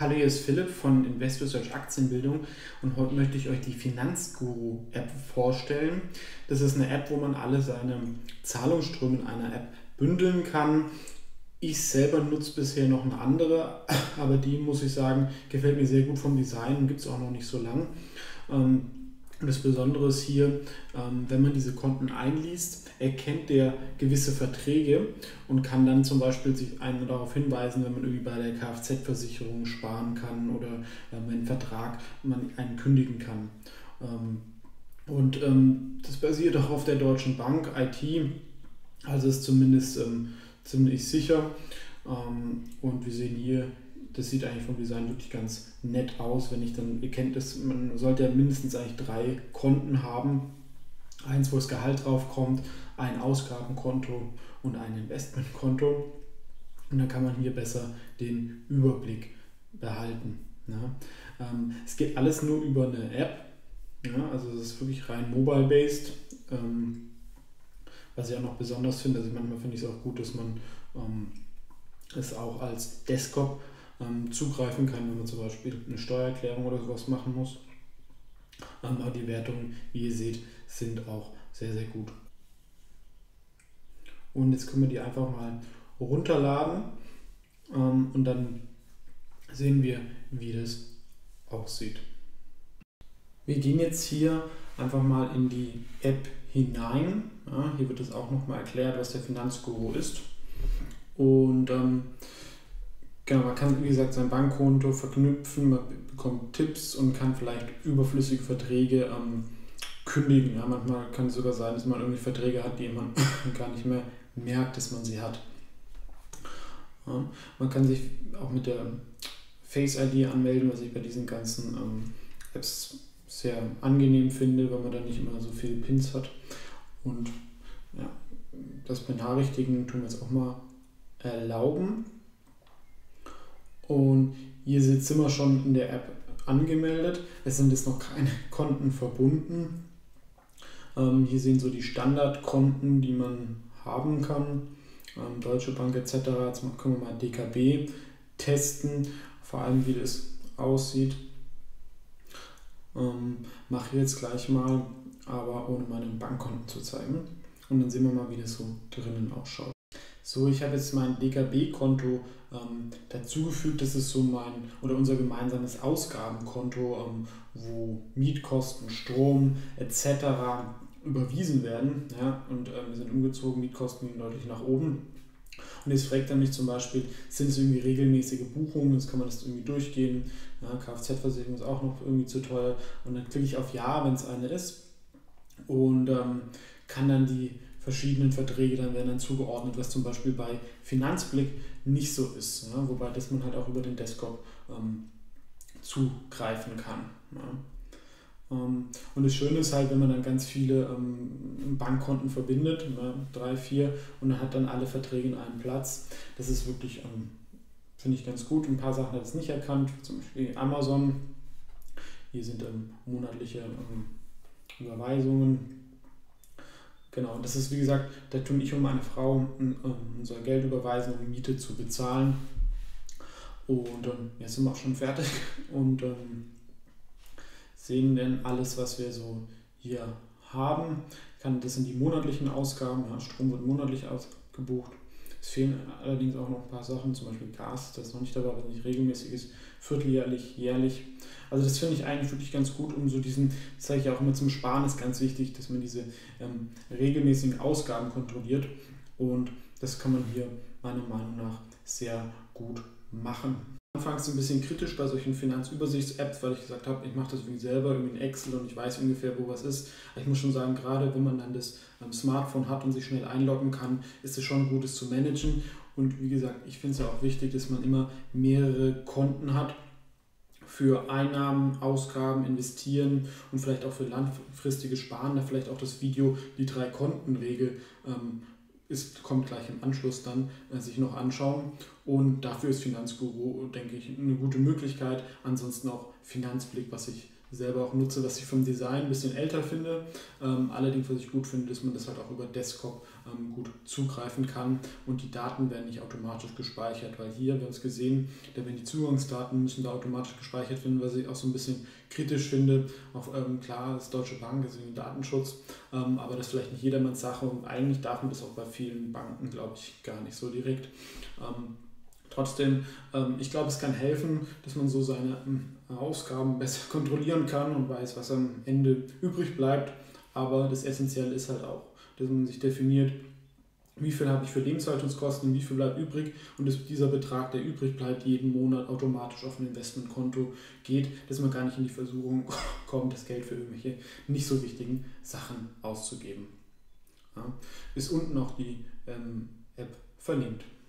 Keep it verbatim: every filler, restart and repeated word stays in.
Hallo, hier ist Philipp von InvestorSearch Aktienbildung und heute möchte ich euch die Finanzguru-App vorstellen. Das ist eine App, wo man alle seine Zahlungsströme in einer App bündeln kann. Ich selber nutze bisher noch eine andere, aber die, muss ich sagen, gefällt mir sehr gut vom Design und gibt es auch noch nicht so lang. Ähm, Das Besondere ist hier, wenn man diese Konten einliest, erkennt der gewisse Verträge und kann dann zum Beispiel sich einen darauf hinweisen, wenn man irgendwie bei der Kfz-Versicherung sparen kann oder wenn einen Vertrag man einen kündigen kann. Und das basiert auch auf der Deutschen Bank I T, also ist zumindest ziemlich sicher. Und wir sehen hier, das sieht eigentlich vom Design wirklich ganz nett aus, wenn ich dann, ihr kennt es, man sollte ja mindestens eigentlich drei Konten haben. Eins, wo das Gehalt drauf kommt, ein Ausgabenkonto und ein Investmentkonto. Und dann kann man hier besser den Überblick behalten. Ja. Ähm, es geht alles nur über eine App, ja, also es ist wirklich rein mobile-based. Ähm, was ich auch noch besonders finde, also manchmal finde ich es auch gut, dass man ähm, es auch als Desktop zugreifen kann, wenn man zum Beispiel eine Steuererklärung oder sowas machen muss. Aber die Wertungen, wie ihr seht, sind auch sehr, sehr gut. Und jetzt können wir die einfach mal runterladen und dann sehen wir, wie das aussieht. Wir gehen jetzt hier einfach mal in die App hinein. Ja, hier wird es auch nochmal erklärt, was der Finanzguru ist. Und ähm, Genau, man kann, wie gesagt, sein Bankkonto verknüpfen, man bekommt Tipps und kann vielleicht überflüssige Verträge ähm, kündigen. Ja, manchmal kann es sogar sein, dass man irgendwie Verträge hat, die man gar nicht mehr merkt, dass man sie hat. Ja, man kann sich auch mit der Face I D anmelden, was ich bei diesen ganzen ähm, Apps sehr angenehm finde, weil man dann nicht immer so viele Pins hat. Und ja, das Benachrichtigen tun wir jetzt auch mal erlauben. Und hier sind wir schon in der App angemeldet. Es sind jetzt noch keine Konten verbunden. Ähm, hier sehen so die Standardkonten, die man haben kann. Ähm, Deutsche Bank et cetera. Jetzt können wir mal D K B testen, vor allem wie das aussieht. Ähm, mache jetzt gleich mal, aber ohne meine Bankkonten zu zeigen. Und dann sehen wir mal, wie das so drinnen ausschaut. So, ich habe jetzt mein D K B-Konto ähm, dazugefügt. Das ist so mein oder unser gemeinsames Ausgabenkonto, ähm, wo Mietkosten, Strom et cetera überwiesen werden. Ja, und ähm, wir sind umgezogen, Mietkosten gehen deutlich nach oben. Und jetzt fragt er mich zum Beispiel, sind es irgendwie regelmäßige Buchungen? Jetzt kann man das irgendwie durchgehen. Ja, Kfz-Versicherung ist auch noch irgendwie zu teuer. Und dann klicke ich auf Ja, wenn es eine ist. Und ähm, kann dann die verschiedenen Verträge dann werden dann zugeordnet, was zum Beispiel bei Finanzblick nicht so ist, ja, wobei das man halt auch über den Desktop ähm, zugreifen kann. Ja. Ähm, und das Schöne ist halt, wenn man dann ganz viele ähm, Bankkonten verbindet, ja, drei, vier, und dann hat dann alle Verträge in einem Platz. Das ist wirklich, ähm, finde ich ganz gut. Ein paar Sachen hat es nicht erkannt, zum Beispiel Amazon. Hier sind ähm, monatliche ähm, Überweisungen. Genau, das ist wie gesagt, da tun ich und meine Frau unser Geld überweisen, um Miete zu bezahlen. Und ähm, jetzt sind wir auch schon fertig und ähm, sehen dann alles, was wir so hier haben. Kann, das sind die monatlichen Ausgaben, ja, Strom wird monatlich ausgebucht. Es fehlen allerdings auch noch ein paar Sachen, zum Beispiel Gas, das ist noch nicht dabei, was nicht regelmäßig ist, vierteljährlich, jährlich. Also das finde ich eigentlich wirklich ganz gut, um so diesen, das sage ich auch immer, zum Sparen ist ganz wichtig, dass man diese ähm, regelmäßigen Ausgaben kontrolliert und das kann man hier meiner Meinung nach sehr gut machen. Anfangs ein bisschen kritisch bei solchen Finanzübersichts-Apps, weil ich gesagt habe, ich mache das irgendwie selber, irgendwie in Excel und ich weiß ungefähr, wo was ist. Ich muss schon sagen, gerade wenn man dann das ähm, Smartphone hat und sich schnell einloggen kann, ist es schon gut, es zu managen. Und wie gesagt, ich finde es ja auch wichtig, dass man immer mehrere Konten hat für Einnahmen, Ausgaben, Investieren und vielleicht auch für langfristiges Sparen. Da vielleicht auch das Video, die Drei-Konten-Regel ähm, ist, kommt gleich im Anschluss dann, äh, sich noch anschauen. Und dafür ist Finanzguru, denke ich, eine gute Möglichkeit. Ansonsten auch Finanzblick, was ich selber auch nutze, was ich vom Design ein bisschen älter finde. Ähm, allerdings, was ich gut finde, dass man das halt auch über Desktop ähm, gut zugreifen kann und die Daten werden nicht automatisch gespeichert, weil hier, wir haben es gesehen, da werden die Zugangsdaten müssen da automatisch gespeichert werden, was ich auch so ein bisschen kritisch finde. Auch ähm, klar, das Deutsche Bank ist wegen Datenschutz, ähm, aber das ist vielleicht nicht jedermanns Sache und eigentlich darf man das auch bei vielen Banken, glaube ich, gar nicht so direkt. Ähm, Trotzdem, ähm, ich glaube, es kann helfen, dass man so seine ähm, Ausgaben besser kontrollieren kann und weiß, was am Ende übrig bleibt. Aber das Essentielle ist halt auch, dass man sich definiert, wie viel habe ich für Lebenshaltungskosten, wie viel bleibt übrig und dass dieser Betrag, der übrig bleibt, jeden Monat automatisch auf ein Investmentkonto geht, dass man gar nicht in die Versuchung kommt, das Geld für irgendwelche nicht so wichtigen Sachen auszugeben. Ja. Ist unten auch die ähm, App verlinkt.